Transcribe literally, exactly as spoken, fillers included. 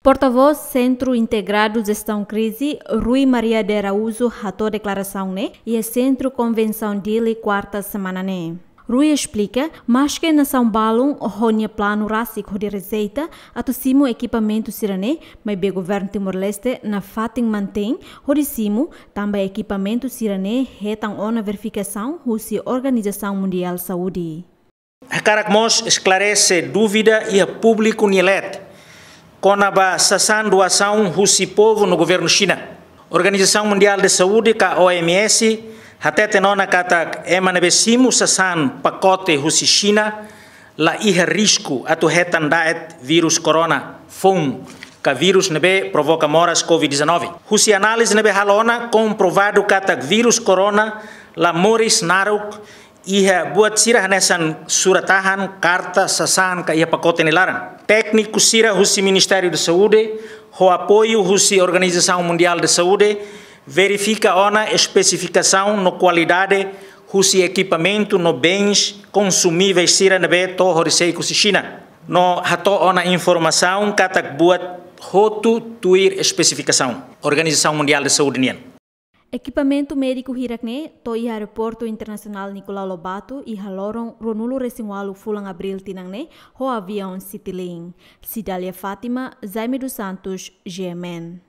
Porta-voz Centro Integrado Gestão Crise, Rui Maria de Araújo, ratou declaração né, e é Centro Convenção dele quarta semana né. Rui explica, mas que na São Paulo, o plano rásico de receita, atucimo equipamento sirane, mas o governo Timor-Leste na fatem mantém, o cimo também equipamento sirane, retam ona verificação, russa Organização Mundial de Saúde. A Caracmos esclarece dúvida e a público nilet, com a sassan doação russi povo no governo China. Organização Mundial de Saúde, que a O M S, até tenona kata emanebesimu sasan pacote husi China la iha risco atu hetan daet virus corona fom ka virus nebe provoca moras covid dezenove. Husi análise nebe halona comprovado kata virus corona la moris naruk iha buat sirah nesan suratahan karta sasan ka iha pacote nilaran. Técnico sira husi Ministério de Saúde ho apoio husi Organização Mundial de Saúde verifica ona especificação no qualidade husi equipamento no bens consumíveis sira nebe to horisei kusi China. No hato ona informação katak buat hotu tuir especificação. Organização Mundial de Saúde nian. Equipamento médico hirakne to i aeroporto internacional Nicolau Lobato e haloron ronulo resinwalu fulang abril tinangne ho avião Citylink. Cidália Fátima, Jaime dos Santos, G M N.